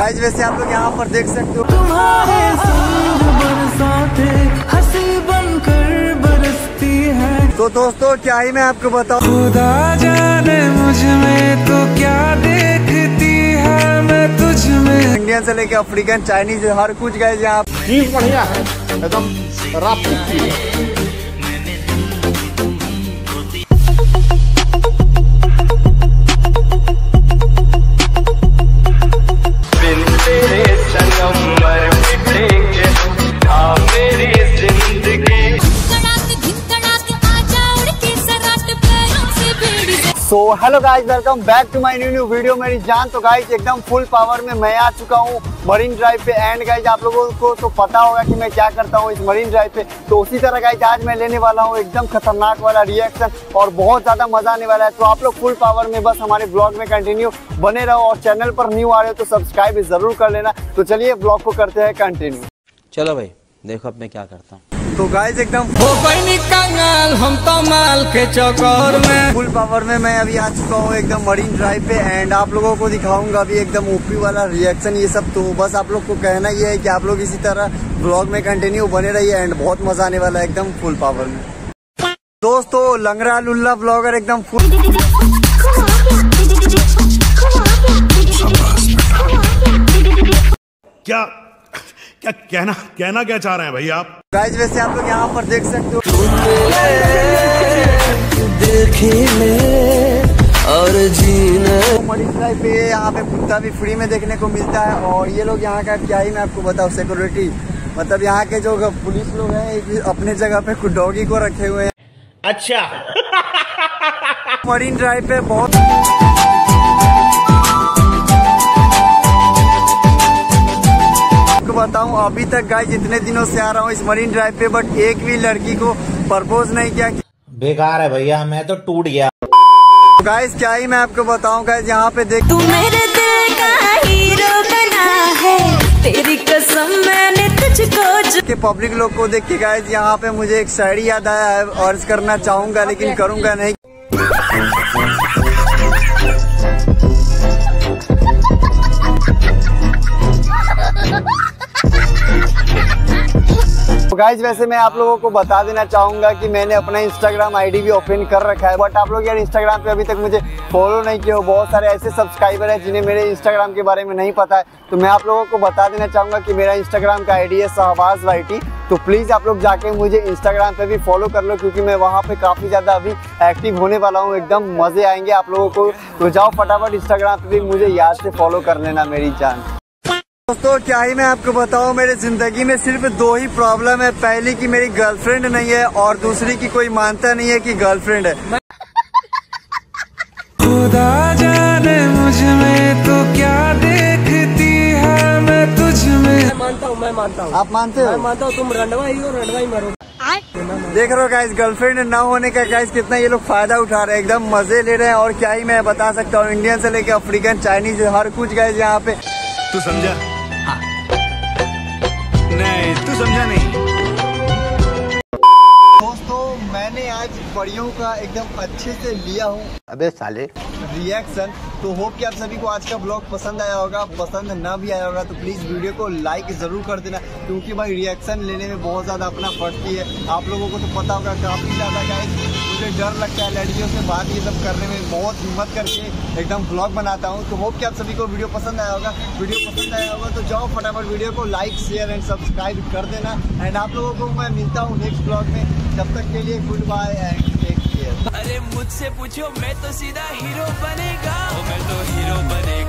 Guys वैसे आप लोग यहाँ पर देख सकते हो तुम्हारे संग बरसाते हंसी बनकर बरसती है। तो दोस्तों क्या ही मैं आपको बताऊं, खुदा जाने मुझ में तो क्या देखती है मैं तुझ में। इंडियन से लेके अफ्रीकन चाइनीज हर कुछ गाइस यहाँ चीज बढ़िया है, एकदम रास्तिक चीज है। So hello guys, welcome back to my new video मेरी जान। तो गाइस एकदम फुल पावर में मैं आ चुका हूँ मरीन ड्राइव पे। एंड गाइस आप लोगों को तो पता होगा कि मैं क्या करता हूँ इस मरीन ड्राइव पे। तो उसी तरह गाइस आज मैं लेने वाला हूँ एकदम खतरनाक वाला रिएक्शन और बहुत ज़्यादा मजा आने वाला है। तो आप लोग फुल पावर में बस हमारे ब्लॉग में कंटिन्यू बने रहो और चैनल पर न्यू आ रहे हो तो सब्सक्राइब जरूर कर लेना। तो चलिए ब्लॉग को करते हैं कंटिन्यू। चलो भाई देखो अब मैं क्या करता हूँ। तो गाइस एकदम हम तो माल के चौकोर में फुल पावर में मैं अभी आ चुका हूँ एकदम मरीन ड्राइव पे। एंड आप लोगों को दिखाऊंगा अभी एकदम ओपी वाला रिएक्शन ये सब। तो बस आप लोग को कहना ये है कि आप लोग इसी तरह ब्लॉग में कंटिन्यू बने रहिए एंड बहुत मजा आने वाला है एकदम फुल पावर में। दोस्तों लंगड़ा लुल्ला ब्लॉगर एकदम फुल क्या कहना क्या चाह रहे हैं भाई आप? गाइस वैसे आप लोग यहाँ पर देख सकते हो और जीना मरीन ड्राइव पे यहाँ पे कुत्ता भी फ्री में देखने को मिलता है। और ये लोग यहाँ का क्या ही मैं आपको बताऊँ, सिक्योरिटी मतलब यहाँ के जो पुलिस लोग हैं अपने जगह पे कुछ डॉगी को रखे हुए हैं। अच्छा मरीन ड्राइव पे बहुत बताऊं अभी तक गाइस जितने दिनों से आ रहा हूँ इस मरीन ड्राइव पे बट एक भी लड़की को प्रपोज नहीं किया। बेकार है भैया, मैं तो टूट गया। गाइस क्या ही मैं आपको बताऊं गाइस यहाँ पे देख तू मेरे दिल का हीरो बना है, तेरी कसम मैंने तुझको के पब्लिक लोग को देख के गाइस यहाँ पे मुझे एक शायरी याद आया है। अर्ज करना चाहूंगा लेकिन करूंगा नहीं। तो गाइज वैसे मैं आप लोगों को बता देना चाहूंगा कि मैंने अपना इंस्टाग्राम आईडी भी ओपन कर रखा है। बट आप लोग यार इंस्टाग्राम पे अभी तक मुझे फॉलो नहीं किए हो। बहुत सारे ऐसे सब्सक्राइबर हैं जिन्हें मेरे इंस्टाग्राम के बारे में नहीं पता है। तो मैं आप लोगों को बता देना चाहूंगा कि मेरा इंस्टाग्राम का आईडी है शहबाज YT। तो प्लीज़ आप लोग जाके मुझे इंस्टाग्राम पे भी फॉलो कर लो क्योंकि मैं वहाँ पे काफ़ी ज़्यादा अभी एक्टिव होने वाला हूँ। एकदम मज़े आएंगे आप लोगों को। तो जाओ फटाफट इंस्टाग्राम पे भी मुझे याद से फॉलो कर लेना मेरी जान। दोस्तों क्या ही मैं आपको बताऊं, मेरे जिंदगी में सिर्फ दो ही प्रॉब्लम है। पहली कि मेरी गर्लफ्रेंड नहीं है और दूसरी कि कोई मानता नहीं है कि गर्लफ्रेंड है। खुदा जाने मुझ में तो क्या देखती है मैं तुझ में। मैं मानता हूँ आप मानते हो? मैं मानता हूँ तुम रंडवा ही हो, रंडवा ही मरो। देख रहे हो गाइस गर्लफ्रेंड ना होने का गाइस कितना ये लोग फायदा उठा रहे हैं, एकदम मजे ले रहे हैं। और क्या ही मैं बता सकता हूँ, इंडियन से लेके अफ्रीकन चाइनीज हर कुछ गाइस यहाँ पे। तू समझा? हाँ। नहीं तू समझा नहीं। दोस्तों मैंने आज परियों का एकदम अच्छे से लिया हूँ अबे साले रिएक्शन। तो होप कि आप सभी को आज का ब्लॉग पसंद आया होगा। पसंद ना भी आया होगा तो प्लीज़ वीडियो को लाइक ज़रूर कर देना क्योंकि भाई रिएक्शन लेने में बहुत ज़्यादा अपना पड़ती है। आप लोगों को तो पता होगा काफ़ी ज़्यादा गाइस मुझे डर लगता है लड़कियों से बात ये सब करने में। बहुत हिम्मत करके एकदम ब्लॉग बनाता हूँ। तो होप कि आप सभी को वीडियो पसंद आया होगा। वीडियो पसंद आया होगा तो जाओ फटाफट वीडियो को लाइक शेयर एंड सब्सक्राइब कर देना। एंड आप लोगों को मैं मिलता हूँ नेक्स्ट ब्लॉग में। तब तक के लिए good bye and take care. अरे मुझसे पूछो मैं तो सीधा हीरो बनेगा, मैं तो हीरो बनेगा।